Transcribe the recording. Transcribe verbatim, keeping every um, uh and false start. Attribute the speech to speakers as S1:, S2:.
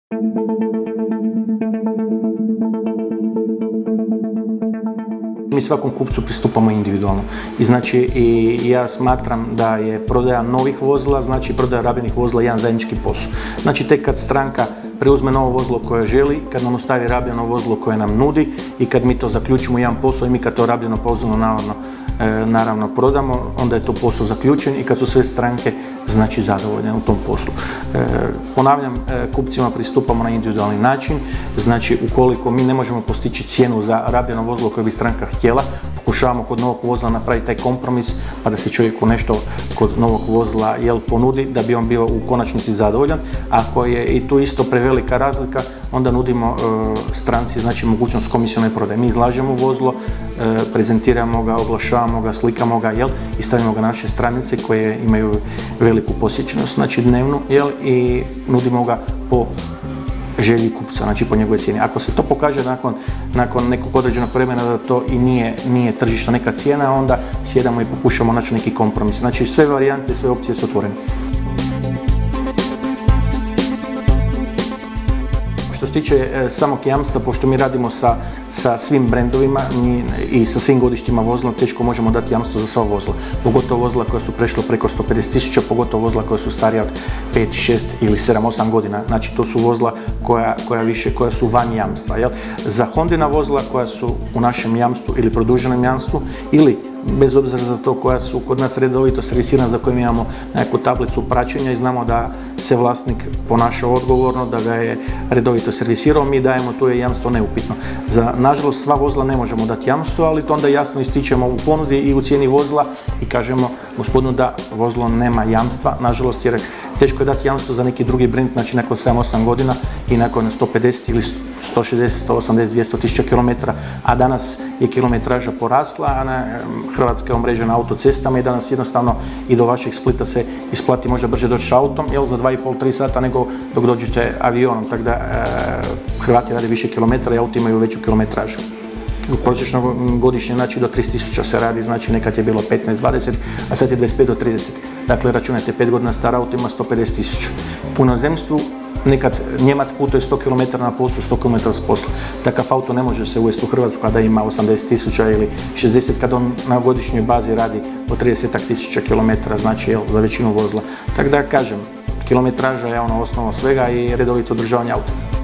S1: Mi svakom kupcu pristupamo individualno i znači i ja smatram da je prodaja novih vozila, znači prodaja rabljenih vozila jedan zajednički posao. Znači tek kad stranka preuzme novo vozilo koje želi, kad nam ostavi rabljeno vozilo koje nam nudi i kad mi to zaključimo jedan posao i mi kad to rabljeno vozilo naravno, e, naravno prodamo, onda je to posao zaključen i kad su sve stranke znači zadovoljne u tom poslu. E, ponavljam, e, kupcima pristupamo na individualni način, znači ukoliko mi ne možemo postići cijenu za rabljeno vozilo koje bi stranka htjela, pokušavamo kod novog vozila napraviti taj kompromis pa da se čovjeku nešto kod novog vozila jel ponudi da bi on bio u konačnici zadovoljan. Ako je i tu isto prevelika razlika, onda nudimo e, stranci znači mogućnost komisione prodaje. Mi izlažemo vozilo, e, prezentiramo ga, oglašavamo ga, slikamo ga jel, i stavimo ga na naše stranice koje imaju veliku posjećenost, znači dnevnu jel, i nudimo ga po želji kupca, znači po njegove cijeni. Ako se to pokaže nakon, nakon nekog određenog vremena da to i nije, nije tržišna neka cijena, onda sjedamo i pokušamo naći neki kompromis. Znači sve varijante, sve opcije su otvorene. Što se tiče e, samog jamstva, pošto mi radimo sa, sa svim brendovima mi, i sa svim godištima vozila, teško možemo dati jamstvo za sva vozila. Pogotovo vozila koja su prešla preko sto pedeset tisuća, pogotovo vozila koja su starija od pet, šest ili sedam, osam godina. Znači to su vozila koja, koja, više, koja su van jamstva. Jel? Za Hondina vozila koja su u našem jamstvu ili produženom jamstvu ili bez obzira za to koja su kod nas redovito servisirana, za koje mi imamo neku tablicu praćenja i znamo da se vlasnik ponaša odgovorno, da ga je redovito servisirao, mi dajemo, tu je jamstvo neupitno. Za, nažalost, sva vozila ne možemo dati jamstvo, ali to onda jasno ističemo u ponudi i u cijeni vozila i kažemo gospodinu da vozilo nema jamstva, nažalost, jer teško je dati jamstvo za neki drugi brend, znači nakon sedam osam godina i nakon sto pedeset ili sto šezdeset, sto osamdeset, dvjesto tisuća kilometara, a danas je kilometraža porasla, a na, Hrvatska je omrežena autocestama i danas jednostavno i do vašeg Splita se isplati možda brže doći autom, jel, za dva i pol, tri sata nego dok dođete avionom, tako da e, Hrvati rade više kilometara i auti imaju veću kilometražu. Prosječno godišnje znači do tristo tisuća se radi, znači nekad je bilo petnaest dvadeset, a sad je dvadeset pet do trideset. Dakle, računajte pet godina star auto ima sto pedeset tisuća. U inozemstvu nekad Njemac putuje sto kilometara na poslu, sto kilometara s posla. Takav auto ne može se uvesti u Hrvatsku kada ima osamdeset tisuća ili šezdeset, kada on na godišnjoj bazi radi po trideset tisuća kilometara, znači jel, za većinu vozila. Tako da kažem, kilometraža je ono osnovno svega i redovito održavanje auta.